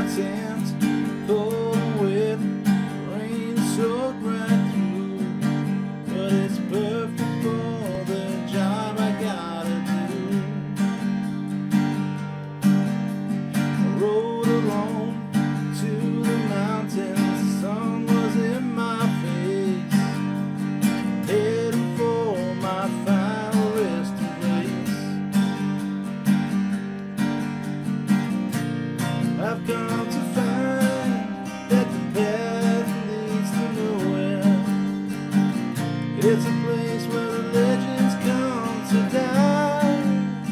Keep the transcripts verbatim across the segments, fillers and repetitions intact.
mountains, cold and wet, rain soaked right through. But it's perfect for the job I gotta do. I rode alone to the mountains, the sun was in my face, heading for my final resting place. I've come to find that the path leads to nowhere. It's a place where the legends come to die,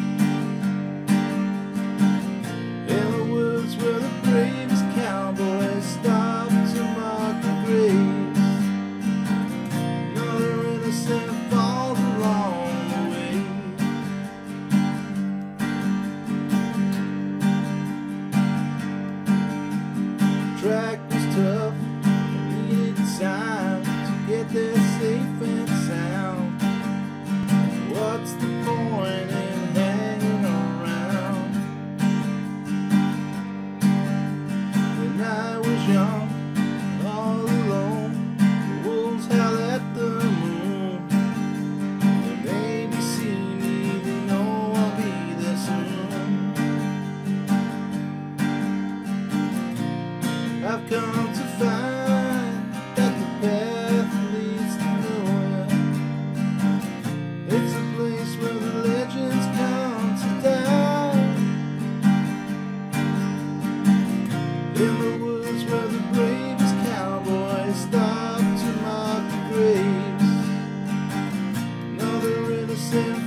in the woods where the bravest cowboys stop to mark the graves. Another innocent falls along the way. Track was tough, needed time to get there safe and sound. What's the point in hanging around? When I was young, all alone, the wolves howl at the moon. They maybe see me, they know I'll be there soon. I've come to find that the path leads to nowhere. It's a place where the legends come to die, in the woods where the bravest cowboys stop to mark the graves. Another innocent